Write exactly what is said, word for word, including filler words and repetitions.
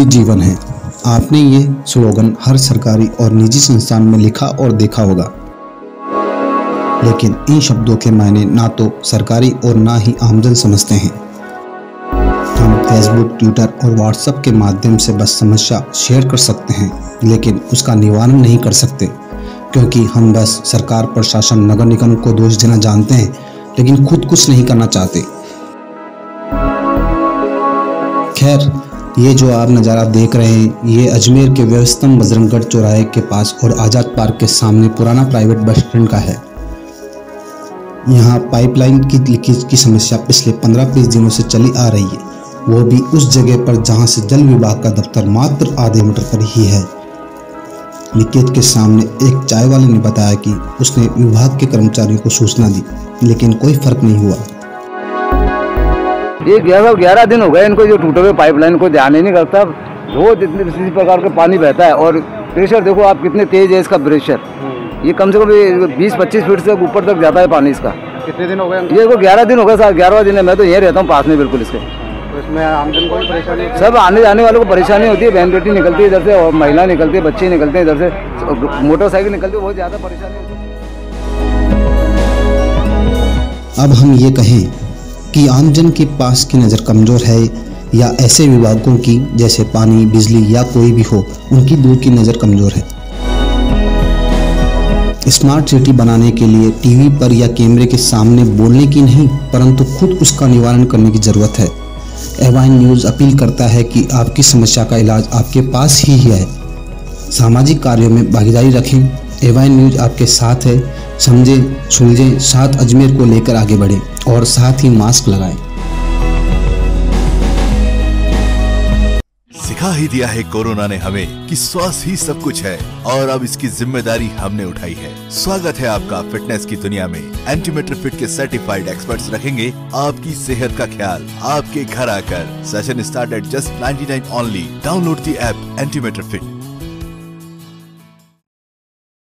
ही जीवन है। आपने ये स्लोगन हर सरकारी और निजी संस्थान में लिखा और देखा होगा, लेकिन इन शब्दों के मायने ना तो सरकारी और ना ही आमजन समझते हैं। हम फेसबुक, ट्विटर और व्हाट्सएप के माध्यम से बस समस्या शेयर कर सकते हैं, लेकिन उसका निवारण नहीं कर सकते, क्योंकि हम बस सरकार, प्रशासन, नगर निगम को दोष देना जानते हैं, लेकिन खुद कुछ नहीं करना चाहते। खैर, ये जो आप नज़ारा देख रहे हैं, ये अजमेर के व्यस्तम बजरंगगढ़ चौराहे के पास और आज़ाद पार्क के सामने पुराना प्राइवेट बस स्टैंड का है। यहाँ पाइपलाइन की लीकेज की समस्या पिछले पंद्रह बीस दिनों से चली आ रही है, वो भी उस जगह पर जहाँ से जल विभाग का दफ्तर मात्र आधे मीटर पर ही है। लीकेज के सामने एक चाय वाले ने बताया कि उसने विभाग के कर्मचारियों को सूचना दी, लेकिन कोई फर्क नहीं हुआ। ये ग्यारह ग्यारह दिन हो गए इनको जो टूटे हुए पाइपलाइन को ध्यान ही नहीं करता। रोज इतने इसी प्रकार का पानी बहता है और प्रेशर देखो आप कितने तेज है इसका प्रेशर। ये कम से कम बीस पच्चीस फीट से ऊपर तक जाता है पानी इसका। कितने दिन हो गए? ये को ग्यारह दिन हो गए सर, ग्यारहवां दिन है। मैं तो यहीं रहता हूँ पास में बिल्कुल इसके। तो इसमें आमजन को परेशानी? सब आने जाने वालों को परेशानी होती है। बहन बेटी निकलती है इधर से और महिला निकलती है, बच्चे निकलते हैं इधर से, मोटरसाइकिल निकलती है, बहुत ज़्यादा परेशानी होती है। अब हम ये कहें कि आमजन के पास की नज़र कमज़ोर है या ऐसे विभागों की जैसे पानी, बिजली या कोई भी हो, उनकी दूर की नज़र कमज़ोर है। स्मार्ट सिटी बनाने के लिए टीवी पर या कैमरे के सामने बोलने की नहीं, परंतु खुद उसका निवारण करने की ज़रूरत है। एवाइन न्यूज़ अपील करता है कि आपकी समस्या का इलाज आपके पास ही है। सामाजिक कार्यों में भागीदारी रखें। एवाइन न्यूज़ आपके साथ है। समझें, सुलझें, साथ अजमेर को लेकर आगे बढ़ें और साथ ही मास्क लगाएं। सिखा ही दिया है कोरोना ने हमें कि स्वास्थ्य ही सब कुछ है और अब इसकी जिम्मेदारी हमने उठाई है। स्वागत है आपका फिटनेस की दुनिया में। एंटीमीटर फिट के सर्टिफाइड एक्सपर्ट्स रखेंगे आपकी सेहत का ख्याल आपके घर आकर। Session start at just ninety nine only. Download the app Antimeter fit.